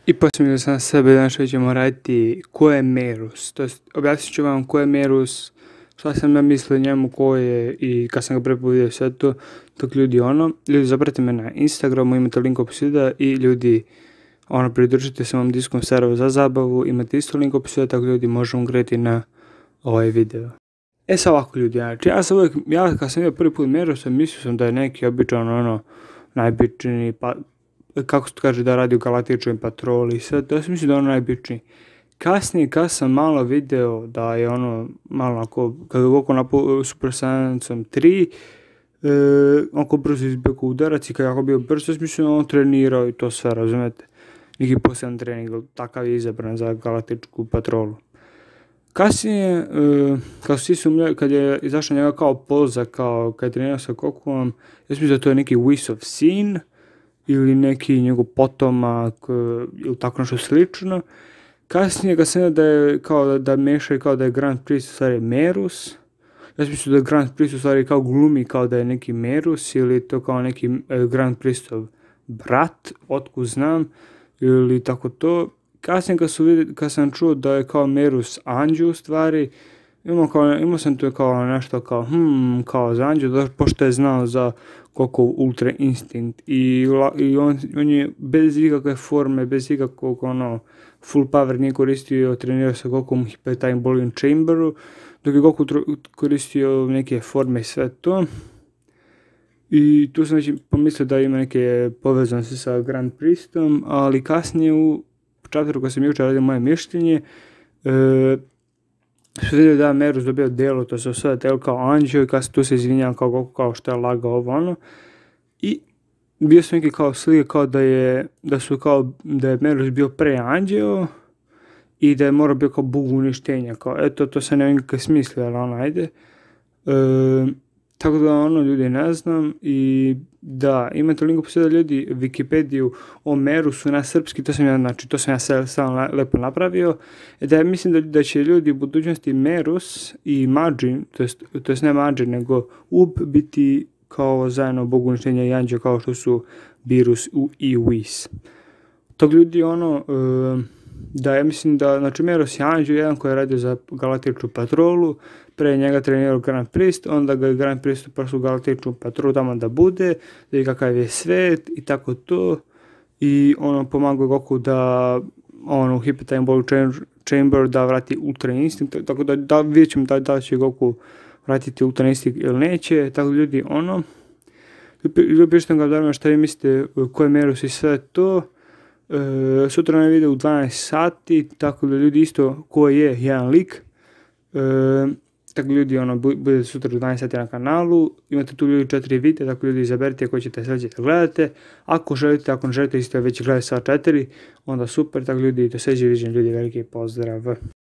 I posmislio sam sebe da što ćemo raditi ko je Merus, to jest objasnit ću vam ko je Merus, šta sam ja mislio njemu ko je i kad sam ga prvi put vidio sve to, dok ljudi zapratite me na Instagramu, imate link u opisu videa i ljudi pridružite se mom Discord serveru za zabavu, imate isto link u opisu videa, tako ljudi možemo gledati na ovaj video. E sad ovako ljudi, znači ja kad sam vidio prvi put Merusa mislio sam da je neki običan najbičniji, pa kako se kaže da radi u Galaktičnoj patroli i sve, to sam mislio da je najbičniji. Kasnije kad sam malo video da je malo ako, kad je oko na Super Saiyancom 3, oko brzo izbio udarac i kad je bio brzo, sam mislio da on trenirao i to sve, razumete? Neki poseban trening, takav je izabran za Galaktičku patrolu. Kasnije, kad je izašla njega kao poza, kao kad je trenirao sa Gokuom, ja sam mislio da to je neki Whis of Sin, ili neki njegov potomak, ili tako nešto slično. Kasnije kad sam da je kao da mešaju kao da je Grand Priest u stvari Merus. Ja sam mislio da je Grand Priest u stvari kao glumi kao da je neki Merus ili to kao neki Grand Priestov brat, otkud znam, ili tako to. Kasnije kad sam čuo da je kao Merus Anđu u stvari, imao sam to kao nešto kao za Anđu, pošto je znao za Gokov Ultra Instinct i on je bez ikakve forme, bez ikakvog full power nije koristio, trenirao sa Gokom Hyper Volume Chamberu, dok je Goku koristio neke forme i sve to. I tu sam već pomislio da ima neke povezanosti sa Grand Priestom, ali kasnije u chapteru kad sam jučer radio moje mišljenje, su vidio da je Merus dobio delo, to se osvada telo kao Anđeo i tu se izvinjava kao Goku kao što je lagao ovo I bio sam neki kao slike kao da je Merus bio pre Anđeo i da je morao bio kao bog uništenja, kao eto to se nema nikakve smisli, ali ajde. Tako da ljudi ne znam i da, imate link u posljedu ljudi Wikipediju o Merusu na srpski, to sam ja sam lepo napravio, da mislim da će ljudi u budućnosti Merus i Majin, to jest ne Majin nego Ub biti kao zajedno bog uništenja i Anđeo kao što su Beerus i Whis. Tog ljudi da ja mislim da, znači Merus je Anđeo, jedan koji je radio za Galaktičnu patrolu, pre njega trenirao Grand Priest, onda ga je Grand Priest prošao u Galaktičnu patrolu tamo da bude, da je kakav je svet i tako to. I pomagao Goku da u Hyper Volume Chamber da vrati Ultra Instinct, tako da vidjet ćemo da će Goku vratiti Ultra Instinct ili neće, tako ljudi pišite ga da šta vi mislite ko je Merus i sve to. Sutra na video u 12 sati, tako da ljudi isto ko je jedan lik. Tako ljudi, bude sutra u 12 sati na kanalu, imate tu ljudi 4 videa, tako ljudi izaberite koji ćete sledeće da gledate. Ako ne želite isto već gledati sva 4, onda super, tako ljudi, do sledećeg viđenja ljudi, veliki pozdrav.